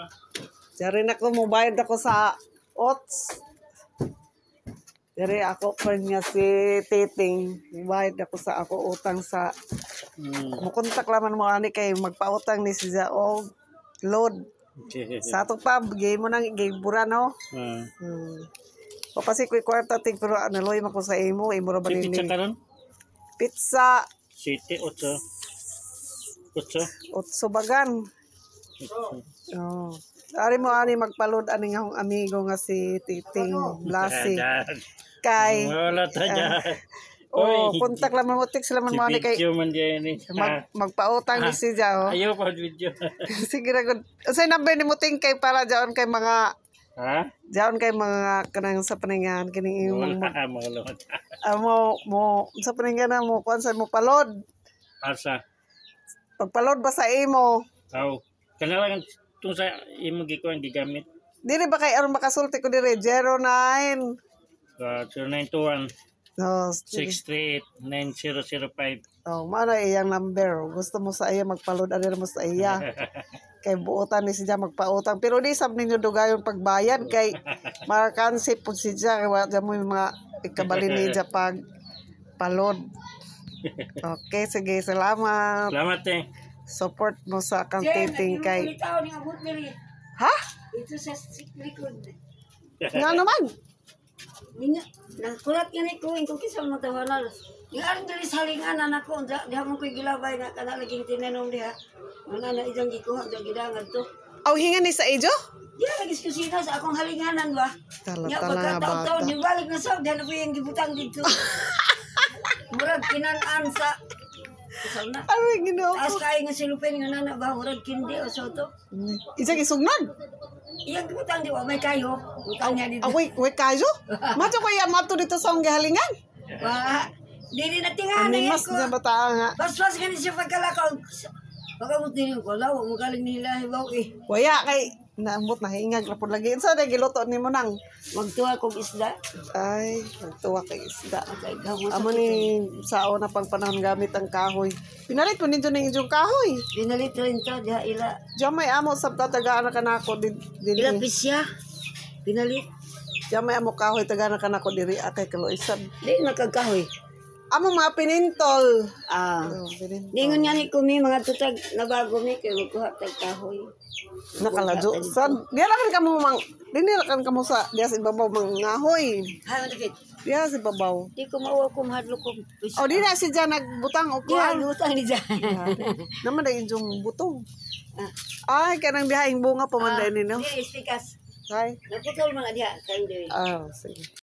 Jari na ko mubayad ako sa OTS. Jari ako friend niya si Titing. Mubayad ako sa ako utang sa mukontak laman mo ani kay magpautang ni siya og load. Sa ato pa game mo nang gibura no. Papasi ko kwarta ting pero analoy man ko sa imo ra ba Pizza karon? Pizza 7, 8. 8. Otso bagan. Oh. Ari mo ani magpalod ani nga akong amigo nga si Titing Blasi. Kay Wala ta dyan. kontak lang mo text lang mo ani kay Video man dyan ni. magpautang ni siya oh. Ayaw pa video. Sige ra gud. Unsay number ni mo ting kay para jaon kay mga Ha? jaon kay mga kanang sa paningan kining imong Wala mga lord. mo sa paningan na mo kuan sa mo palod. Asa? Pagpalod ba sa imo? Aw. Kanalang itong sa imo gikuan gigamit. Dili ba kay aron makasulti ko dire 09 0921 no 638-9005. oh mana iyang number gusto mo sa iya magpalod ani mo sa iya kay buotan ni siya magpautang pero di sab ninyo dugayon pagbayad kay makakansi pud siya kay wa mo mga ikabalin ni siya pag palod. Okay, sige, salamat. Salamat eh. Support mo sa kang Titing kay ha? Ito sa likod. Nga naman. Nakulat nga ni ko, ko kisang matawanan. Yung aring dali sa halinganan ako, diha mo ko'y gilabay nga kana laging tinanong diha. Mga na isang gikuha, diha gidangan to. Aw hingan ni sa ijo? Diha lagis kusina sa akong halinganan ba? Tala Nga nga bata. pagkataon-taon, yung balik na sa, diha na ko yung gibutang dito. Murag kinanaan sa... Kasal na. Ano yung ginoo Taas ko? kayo nga silupin nga nana ba, murag kindi o soto. Isang isugnan. Iyang gibutang di ba, may kayo. Butang niya dito. Away, wait kayo? Macho ko yung mato dito sa ongga halingan. Ba, di na tingahan Ani na mas ko. na bata nga. Bas-bas ka siya pagkalakaw. Pagkamot din ko, lawa, magaling nila hibaw eh. Waya kay naambot na hingag rapod lagi. Sa giluto nimo nang. Magtuwa kong isda. Ay, nagtuwa kay isda. Kay gamot. Amo ni sao na pang panahon gamit ang kahoy. Pinalit mo ninyo ng inyong kahoy. Pinalit rin to, diha ila. Diyan may amo sa tatagaan na kanako Ila dili. pisya. Pinalit. Diyan may amo kahoy taga na kanako diri akay kaloisan. Di nakagkahoy. Amo mga pinintol. Ah. Oh, pinintol. Ningon nga ni kumi mga tutag na bago mi kay magkuha tag kahoy. Nakaladyo. San? Diyan kan kamo mang dinira kan kamo sa diya sa ibabaw mang ngahoy. Hay madakit. Diya sa ibabaw. Di ko mauwa ko mahadlo ko. Oh, di na si Jan nagbutang o Diha kuan. gutang ni diha. Naman na inyong butong. Ay, kanang bihayang bunga pamanday ninyo. Di istikas. Ay, Naputol mga diha kayo diri. sige.